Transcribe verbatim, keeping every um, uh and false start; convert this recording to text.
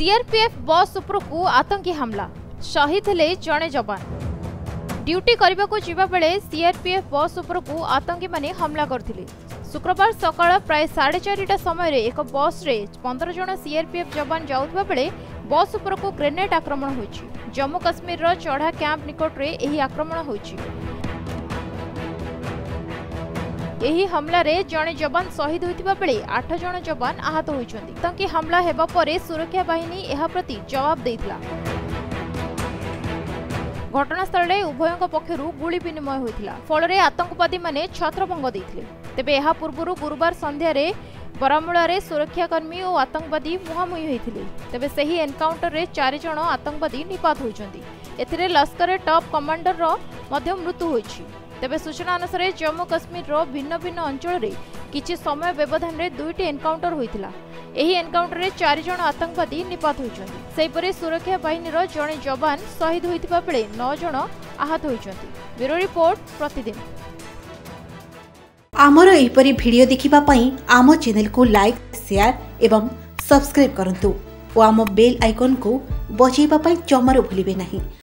CRPF बस उपरकू आतंकी हमला शहीद हेले जड़े जवान। ड्यूटी करने को जिबा बेले सीआरपीएफ बस उपरकू आतंकी माने हमला करथिले। शुक्रवार सकाळ प्राय साढ़े चारिटा समय एक बस रे पंद्रह जन सीआरपीएफ जवान जाउथबा बेले बस उपरकू ग्रेनेड आक्रमण होइछि। जम्मू काश्मीर रो चढ़ा कैंप निकट रे एही आक्रमण होइछि। एही हमला रे जने जवान शहीद होइतिबा बेले आठ जन जवान आहत होइछन्ति। आतंकी हमला हेबा परे सुरक्षा बाहिनी एहा प्रति जवाब देइतला। घटनास्थल रे उभयଙ୍କ पक्षरु गुली विनिमय होइतिला। फल रे आतंकवादी माने छत्रभंग देइथिले। तेबे एहा पूर्वरु गुरुवार संध्या रे बरामूला रे सुरक्षाकर्मी और आतंकवादी मुहांमुही होइथिले। तेबे सही एनकाउंटर रे चार जन आतंकवादी निपात होइछन्ति। एथिरे लश्कर टॉप कमांडर रो मध्य मृत्यु होइछि। तेबे सूचना अनुसार जम्मू काश्मीर रो भिन्न भिन्न अंचल रे किछि समय व्यवधान रे दुईटी एनकाउंटर होइतिला। एही एनकाउंटर रे चार जन आतंकवादी निपात होइछन्ति। सेहिपरि सुरक्षा बाहिनी रो जणे जवान शहीद होइतिबा बेले नौ जन आहत होइछन्ति। ब्यूरो रिपोर्ट प्रतिदिन। आमर एहिपरि भिडियो देखिबा पई आम चैनल को लाइक शेयर एवं सब्सक्राइब करंतु और आम बेल आइकन को बजाइबा पई जमारो भूलिबे नहीं।